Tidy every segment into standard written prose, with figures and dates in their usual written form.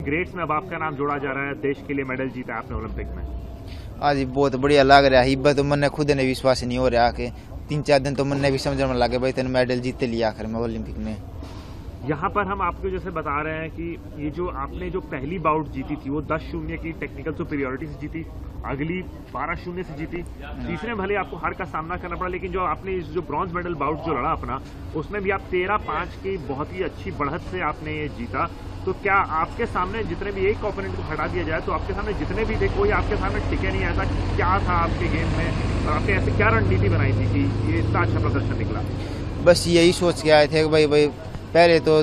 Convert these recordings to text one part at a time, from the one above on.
Greats में अब आपका नाम जोड़ा जा रहा है, देश के लिए मेडल जीता आपने ओलंपिक में। हाँ जी, बहुत बढ़िया लग रहा है। इब्बा तो मन खुद ने विश्वास नहीं हो रहा कि 3-4 दिन तो मन ने भी समझ में लगे भाई तेने मेडल जीते लिया आखिर में ओलंपिक में। यहाँ पर हम आपको जैसे बता रहे हैं कि ये जो आपने जो पहली बाउट जीती थी वो 10-0 की टेक्निकल सुपीरियॉरिटी से जीती, अगली 12-0 से जीती, तीसरे भले आपको हार का सामना करना पड़ा, लेकिन जो आपने जो ब्रॉन्ज मेडल बाउट जो लड़ा अपना, उसमें भी आप 13-5 की बहुत ही अच्छी बढ़त से आपने ये जीता। तो क्या आपके सामने जितने भी एक ओपोनेंट को हटा दिया जाए तो आपके सामने जितने भी थे कोई आपके सामने टिके नहीं, ऐसा क्या था आपके गेम में और आपने ऐसे क्या रणनीति बनाई थी कि ये इतना अच्छा प्रदर्शन निकला? बस यही सोच के आए थे कि भाई पहले तो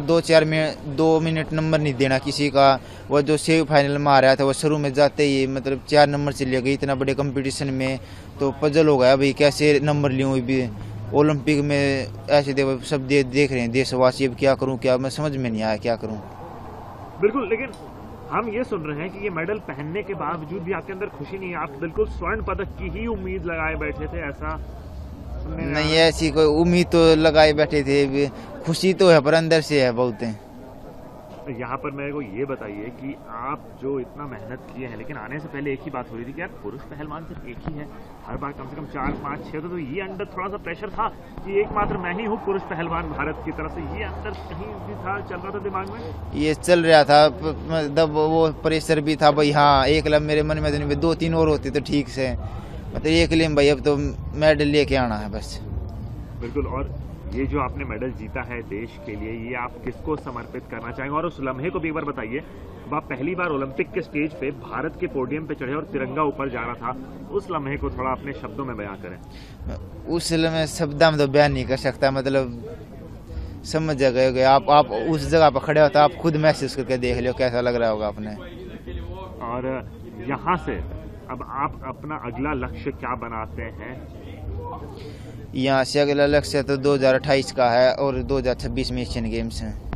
2 मिनट नंबर नहीं देना किसी का। वो जो सेमीफाइनल में आ रहा था वो शुरू में जाते ही मतलब 4 नंबर से ले गई इतना बड़े कंपटीशन में, तो पजल हो गया भाई कैसे नंबर लूँ भी ओलंपिक में। ऐसे सब देख रहे हैं देशवासी, अब क्या करूँ क्या, मैं समझ में नहीं आया क्या करूँ। बिल्कुल, लेकिन हम ये सुन रहे हैं कि ये मेडल पहनने के बावजूद भी आपके अंदर खुशी नहीं है, आप बिल्कुल स्वर्ण पदक की ही उम्मीद लगाए बैठे थे, ऐसा नहीं ऐसी कोई उम्मीद तो लगाए बैठे थे, खुशी तो है पर अंदर से है बहुत है। यहाँ पर मेरे को ये बताइए कि आप जो इतना मेहनत किए हैं, लेकिन आने से पहले एक ही बात हो रही थी कि यार पुरुष पहलवान सिर्फ एक ही है, हर बार कम से कम 4, 5, 6, तो ये अंदर थोड़ा सा प्रेशर था कि एकमात्र मैं ही हूँ पुरुष पहलवान भारत की तरफ से, ये अंदर कहीं भी था, चल रहा था दिमाग में? ये चल रहा था मतलब वो प्रेशर भी था भाई। हाँ, एक लम मेरे मन में तो नहीं, 2-3 और होते तो ठीक से, मतलब एक लिम भाई अब तो मेडल लेके आना है बस। बिल्कुल, और ये जो आपने मेडल जीता है देश के लिए, ये आप किसको समर्पित करना चाहेंगे? और उस लम्हे को भी एक बार बताइए, अब आप पहली बार ओलंपिक के स्टेज पे भारत के पोडियम पे चढ़े और तिरंगा ऊपर जा रहा था, उस लम्हे को थोड़ा अपने शब्दों में बयां करें। उस लम्हे शब्दों में तो बयान नहीं कर सकता, मतलब समझ गए आप उस जगह पर खड़े होता, आप खुद महसूस करके देख लो कैसा लग रहा होगा आपने। और यहाँ से अब आप अपना अगला लक्ष्य क्या बनाते हैं? यहाँ से अगला लक्ष्य तो 2028 का है और 2026 में एशियन गेम्स हैं।